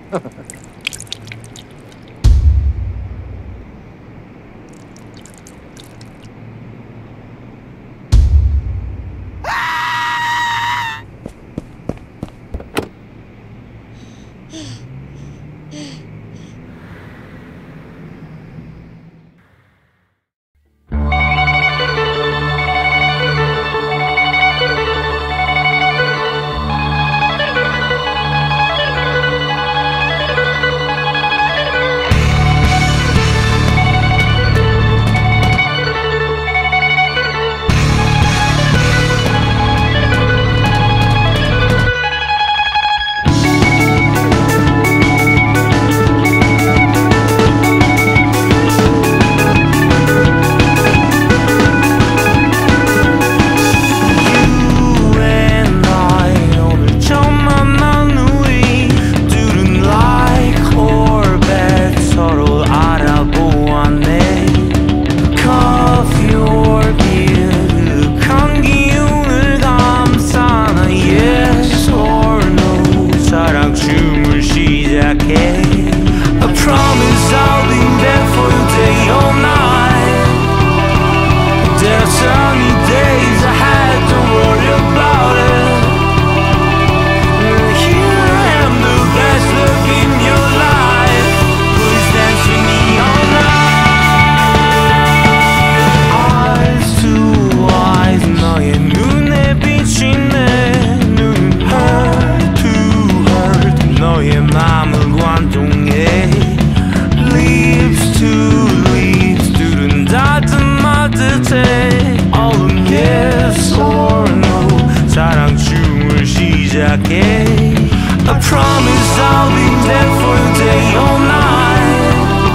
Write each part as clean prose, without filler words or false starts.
I promise I'll be there for you day or night.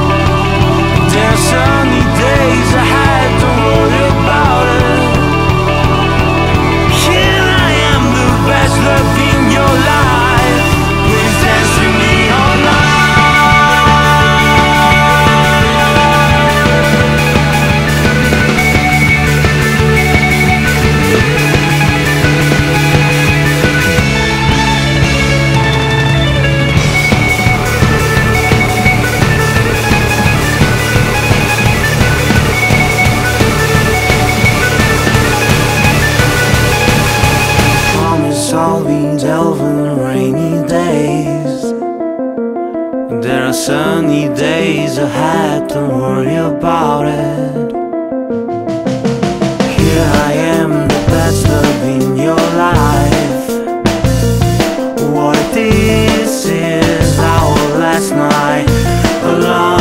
There are sunny days ahead, don't worry about it. Here I am, the best love in your life. Please dance with me all night. I'll be delving rainy days. There are sunny days ahead, don't worry about it. Here I am, the best love in your life. What this is our last night alive.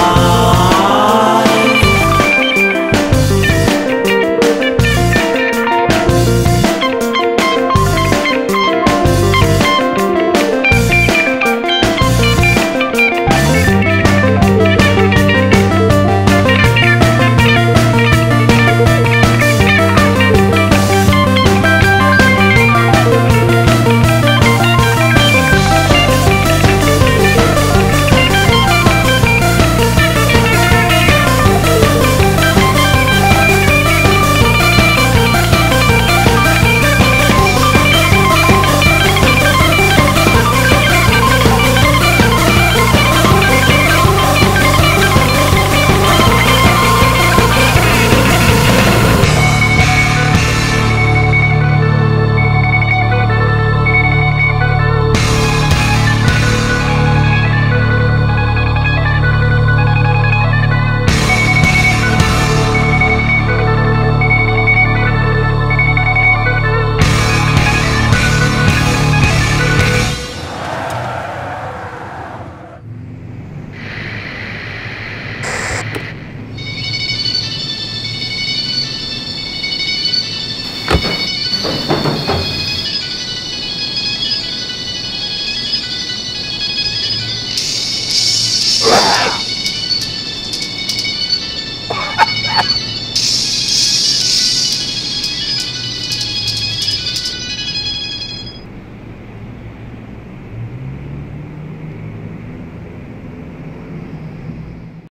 Ha ha ha!